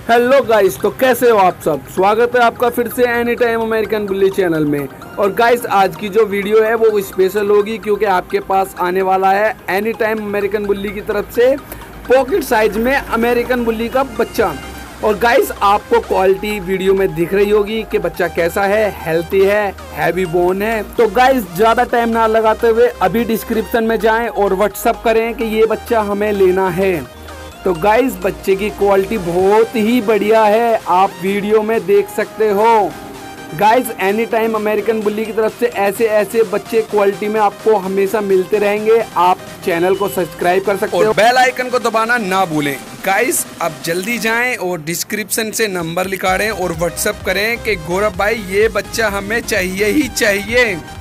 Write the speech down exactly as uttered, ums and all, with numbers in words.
Hello guys, तो कैसे हो आप सब। स्वागत है आपका फिर से any time American bully channel में। और गाइस, आज की जो वीडियो है वो स्पेशल होगी क्योंकि आपके पास आने वाला है एनी टाइम अमेरिकन बुल्ली की तरफ से पॉकेट साइज में अमेरिकन बुल्ली का बच्चा। और गाइस, आपको क्वालिटी वीडियो में दिख रही होगी कि बच्चा कैसा है, हेल्थी है, हैवी बोन है। तो गाइस, ज़्यादा टाइम ना लगाते हुए अभी डिस्क्रिप्शन में जाएं और व्हाट्सअप करें कि ये बच्चा हमें लेना है। तो गाइस, बच्चे की क्वालिटी बहुत ही बढ़िया है, आप वीडियो में देख सकते हो। Guys, any time American bully की तरफ से ऐसे ऐसे बच्चे क्वालिटी में आपको हमेशा मिलते रहेंगे। आप चैनल को सब्सक्राइब कर सकते हो, बेल आइकन को दबाना ना भूलें। गाइस, अब जल्दी जाएं और डिस्क्रिप्शन से नंबर लिखा दें और व्हाट्सएप करें कि गौरव भाई ये बच्चा हमें चाहिए ही चाहिए।